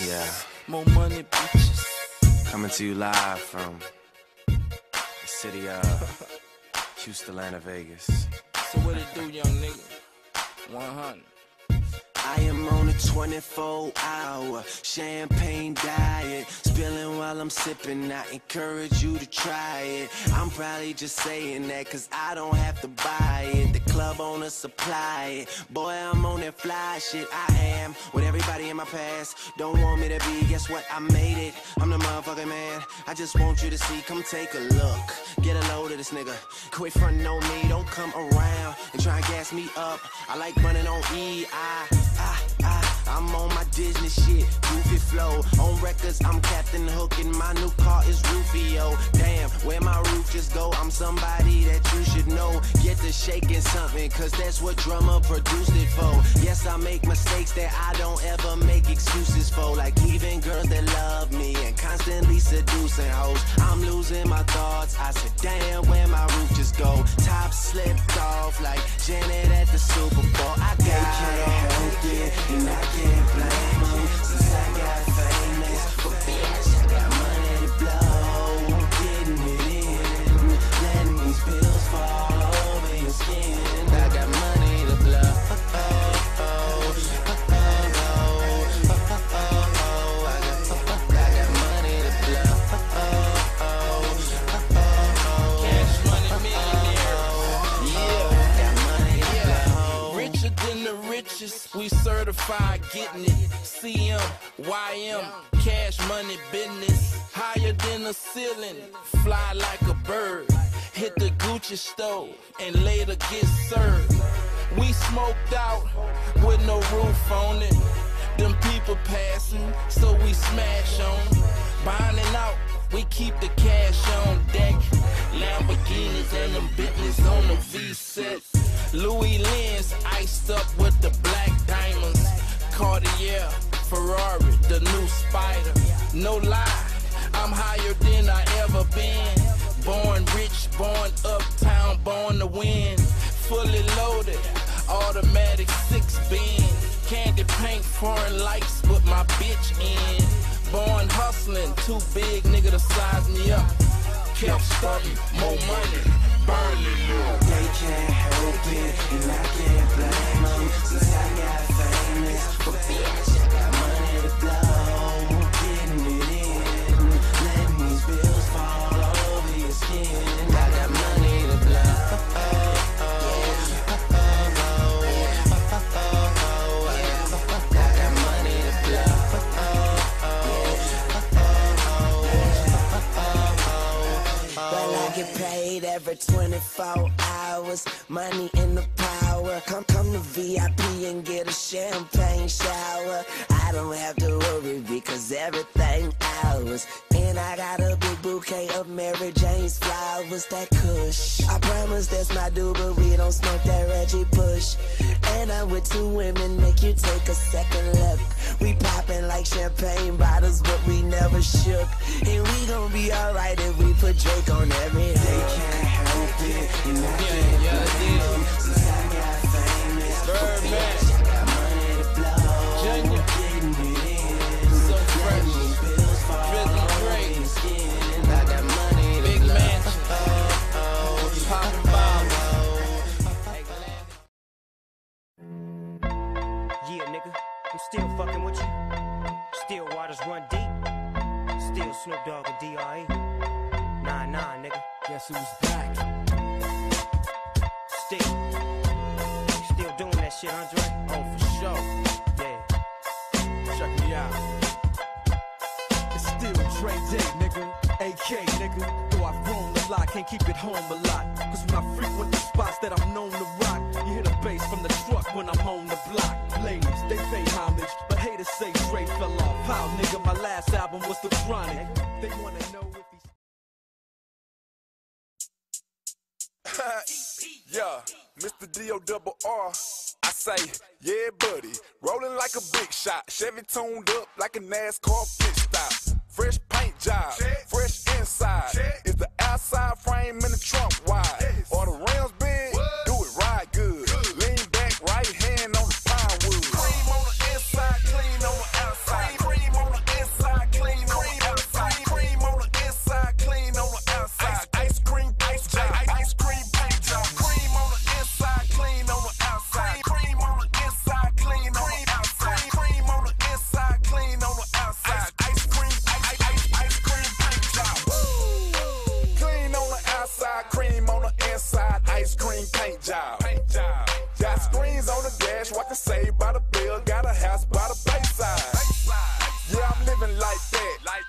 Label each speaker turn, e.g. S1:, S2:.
S1: More money, bitches.
S2: Coming to you live from the city of Houston, Atlanta, Vegas.
S1: So what it do, young nigga? 100.
S2: I am on a 24-hour champagne diet, spilling while I'm sipping. I encourage you to try it. I'm probably just saying that cause I don't have to buy it. The club owner supply it. Boy, I'm on that fly shit. I am with everybody in my past. Don't want me to be, guess what? I made it. I'm the motherfucking man. I just want you to see, come take a look. Get a load of this nigga. Quit frontin' on me, don't come around and try and gas me up. I like running on E. I'm on my Disney shit, goofy flow. On records, I'm Captain Hook and my new car is Rufio. Damn, where my roof just go? I'm somebody that you should know. Get to shaking something, cause that's what drummer produced it for. Yes, I make mistakes that I don't ever make excuses for. Like leaving girls that love me and constantly seducing hoes. I'm losing my thoughts, I said damn, where my roof just go? Top slipped off like Janet at the Super Bowl. I can't help it, and I can't blame them since I got famous. But bitch, I got money to blow, getting it in, letting these pills fall over your skin. I got money to blow.
S1: We certified getting it. CM, YM, cash money business. Higher than the ceiling, fly like a bird. Hit the Gucci store and later get served. We smoked out with no roof on it. Them people passing, so we smash on. Bonding out, we keep the cash on deck. Lamborghinis and them Bentleys on the V-set. Louis Lens iced up with the black diamonds. Cartier, Ferrari, the new Spider. No lie, I'm higher than I ever been. Born rich, born uptown, born to win. Fully loaded, automatic 6-bin. Candy paint, foreign lights with my bitch in. Born hustling, too big nigga to size me up. Kept stunting, more money, burning you.
S2: They can't help it, and I can't blame them since I got famous. But bitch, I got money to blow, getting it in, letting these bills fall over your skin. I got money to blow.
S3: Get paid every 24 hours, money in the power. Come to VIP and get a champagne shower. I don't have to worry because everything ours. And I got a big bouquet of Mary Jane's flowers, that kush. I promise that's my dude, but we don't smoke that Reggie Bush. And I'm with two women, make you take a second look. We popping like champagne bottles, but we never shook. And we gon' be alright if we put Drake on every. They
S2: can't help it, and I can't blame them since I got famous.
S1: Birdman,
S2: I got money to blow,
S1: Junior,
S2: getting it in,
S1: so fresh,
S2: bills fall
S1: Rhythm
S2: over
S1: great,
S2: your skin. I got money to
S1: big
S2: blow.
S1: mansion, poppin' bottles.
S4: Yeah, nigga, I'm still fucking with you. Still waters run deep. Still Snoop Dogg and D.R.E. Nah, nigga.
S5: Guess who's back?
S4: Still doing that shit, Andre?
S5: Oh, for sure.
S4: Yeah.
S5: Check me out. It's still Dre Day, nigga. AK, nigga. Though I've grown a lot, can't keep it home a lot. Cause when I frequent the spots that I'm known to rock, you hear the bass from the truck when I'm on the block. Ladies, they pay homage, but haters say Dre fell off. How, nigga, my last album was The Chronic. They wanna know if he's...
S6: Yeah, Mr. D-O-double-R. I say, yeah, buddy. Rolling like a big shot. Chevy tuned up like a NASCAR pit stop. Fresh paint job, fresh inside. Is the outside frame in the trunk wide? Or the rims big? Do it right good. Lean back, right hand on the pine wood. Cream on the inside, clean on the outside. Cream on the Screens on the dash, watching Saved by the Bell. Got a house by the Bayside. Yeah, I'm living like that.